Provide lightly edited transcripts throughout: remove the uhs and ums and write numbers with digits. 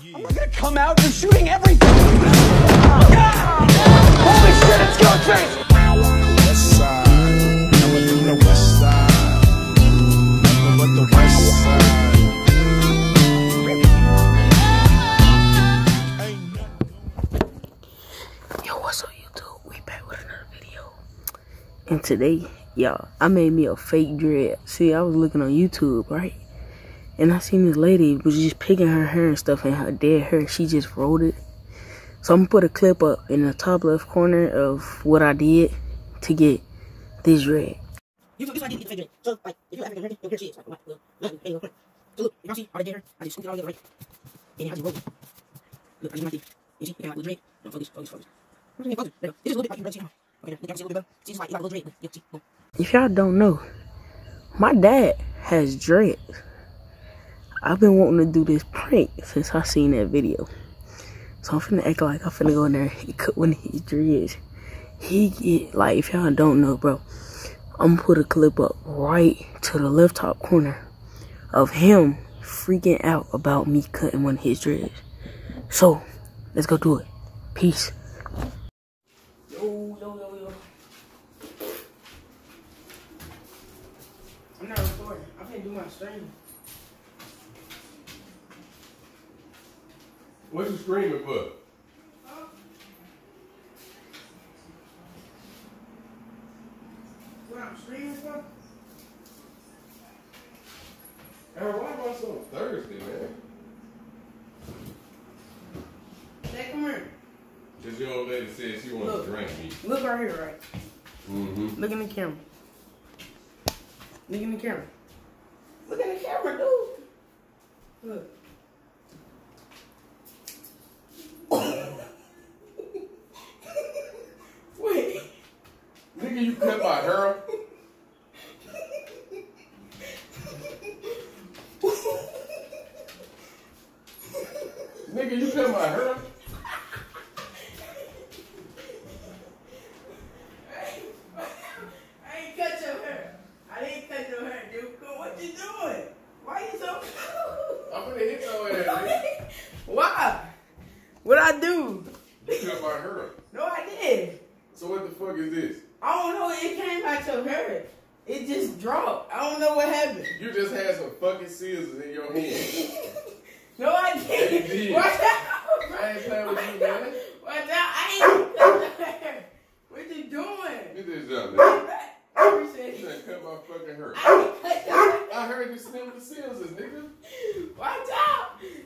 I'm not gonna come out and shooting everything. Holy shit, it's Ghostface! West side, never do the west side, nothing but the west side. Yo, what's up, YouTube? We back with another video. And today, y'all, I made me a fake dread. See, I was looking on YouTube, right? And I seen this lady was just picking her hair and stuff, and her dead hair, she just rolled it. So I'm gonna put a clip up in the top left corner of what I did to get this dread. YouTube, this is how I did the fake dread. So, like, if you're African American, your hair shit is like, look, so look, if y'all see all the dead hair, I just scooped it all together, right? And then I just rolled it. Look, I just my teeth. You see, you got like a little dread. No, focus. There you go. This is a little bit like you can see. Okay, look, y'all see a little bit better. See, just like you got a little dread. Yeah, see, boom. If y'all don't know, my dad has dreads. I've been wanting to do this prank since I seen that video. So I'm finna act like I'm finna go in there and cut one of his dreads. He get, like, if y'all don't know, bro, I'm gonna put a clip up right to the left top corner of him freaking out about me cutting one of his dreads. So, let's go do it. Peace. Yo. I'm not recording. I'm finna do my stream. What you screaming for? What I'm streaming for? Aaron, why am I so thirsty, man? Hey, come here. Because your old lady said she wanted to drink me. Look right here, right? Mm-hmm. Look in the camera. Look in the camera. Look in the camera, dude. Look. Wait. Nigga, you cut my hair? Nigga, you cut my hair? I ain't cut your hair. I didn't cut your hair, dude. What you doing? Why you so... I'm gonna hit your ass, nigga. Why? What'd I do? You cut my hair. No, I did. So what the fuck is this? I don't know. It came out your hair. It just dropped. I don't know what happened. You just had some fucking scissors in your hand. No, I didn't. Yeah, you did. Watch out. I ain't playing with you, man. Watch out. I ain't cut your hair. What you doing? Get this up, Get nigga. back. You Appreciate it. done cut my fucking hair. I ain't cut your hair. I heard you snip the scissors, nigga. Watch out.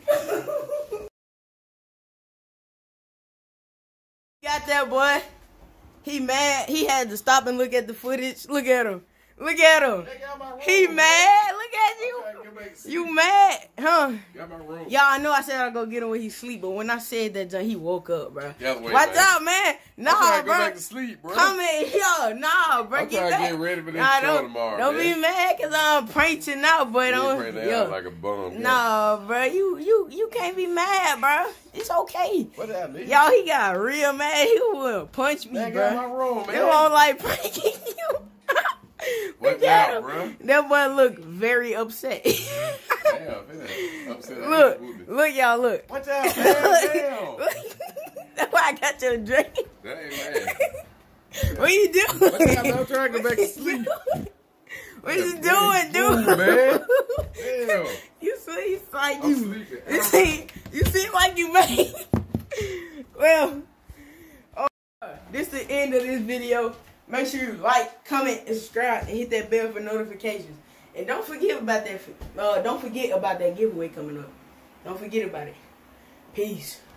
Got that boy. He mad. He had to stop and look at the footage. Look at him. Look at him. He mad. Look at you. You mad, huh? Got my room. Y'all, I know I said I'd go get him when he sleep, but when I said that, he woke up, bro. Watch out, man. Nah, bro. Go back to sleep, bro. Come in here. Nah, bro. I'm trying to get ready for this show tomorrow, Don't man. be mad because I'm pranking out, but don't. Like a bum. Nah, bro. You can't be mad, bro. It's okay. What that mean? Y'all, he got real mad. He would punch me, Man, bro. got my room, man. They won't like pranking you. What's that, bro? That boy look very upset. Damn, upset. Look, y'all, look. Watch out, man. Damn. That's why I got your drink. That ain't bad. What you doing? I'm trying to go back to sleep. What you doing, dude? Man. Damn. You see, like I'm sleeping. You seem like you made. Well, this is the end of this video. Make sure you like, comment, and subscribe, and hit that bell for notifications. And don't forget about that. Don't forget about that giveaway coming up. Don't forget about it. Peace.